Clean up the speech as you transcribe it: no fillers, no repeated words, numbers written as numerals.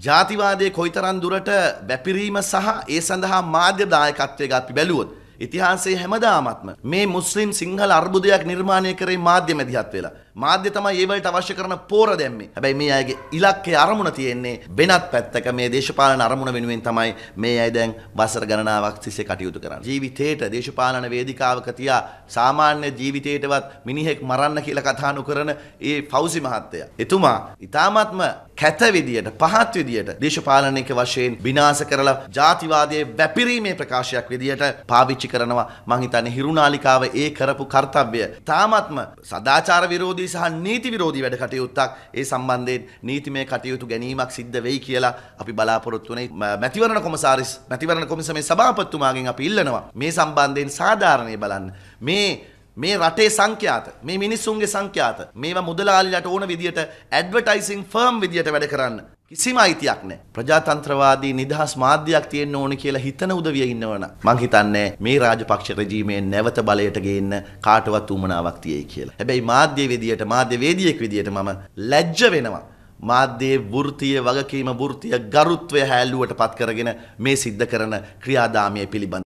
ජාතිවාදයේ කොයිතරම් දුරට වැපිරීම සහ ඒ සඳහා මාධ්‍ය දායකත්වයක් අපි බැලුවොත් ඉතිහාසයේ හැමදාමත්ම මේ මුස්ලිම් සිංහල අර්බුදයක් නිර්මාණය කරේ මාධ්‍ය මැදිහත් වෙලා. මාධ්‍ය තමයි ඒ වලට අවශ්‍ය කරන පෝර දැම්මේ. හැබැයි මේ අයගේ ඉලක්කය අරමුණ තියෙන්නේ වෙනත් පැත්තක මේ දේශපාලන අරමුණ වෙනුවෙන් තමයි මේ අය දැන් වසර ගණනාවක් තිස්සේ කටයුතු කරන්නේ. ජීවිතේට දේශපාලන වේදිකාවක තියා සාමාන්‍ය ජීවිතේටවත් මිනිහෙක් මරන්න කියලා කතා නොකරන ඒ ෆෞසි මහත්තයා. එතුමා ඊ타මාත්ම කැත විදියට පහත් විදියට දේශපාලනික වශයෙන් විනාශ කරලා ජාතිවාදයේ වැපිරීමේ ප්‍රකාශයක් විදියට පාවිච්චි කරනවා. මං හිතන්නේ හිරුනාලිකාව ඒ කරපු කාර්යය තාමත්ම සදාචාර විරෝධී සහ නීති විරෝධී වැඩ කටයුත්තක්. ඒ සම්බන්ධයෙන් නීතිමය කටයුතු ගැනීමක් සිද්ධ වෙයි කියලා අපි බලාපොරොත්තු වෙන්නේ. මැතිවරණ කොමිසමේ සභාපතිතුමාගෙන් අපි ඉල්ලනවා මේ සම්බන්ධයෙන් සාධාරණේ බලන්න. මේ රටේ සංඛ්‍යාත මේ මිනිස්සුන්ගේ සංඛ්‍යාත මේවා මුදලාලිලට ඕන විදියට ඇඩ්වර්ටයිසිං ෆර්ම් විදියට වැඩ කරන්න කිසිම අයිතියක් නැහැ. ප්‍රජාතන්ත්‍රවාදී නිදහස් මාධ්‍යයක් තියෙන්න ඕන කියලා හිතන උදවිය ඉන්නවනම් මං හිතන්නේ මේ රාජපක්ෂ රෙජීමේ නැවත බලයට ගේන්න කාටවත් උමනාවක් තියෙයි කියලා. හැබැයි මාධ්‍ය වේදිකයෙක් විදියට මම ලැජ්ජ වෙනවා. මාධ්‍යයේ වෘත්තීය වගකීම වෘත්තීය ගරුත්වය හැල්ලුවට පත් කරගෙන මේ සිද්ධ කරන ක්‍රියාදාමයේ පිළිබඳ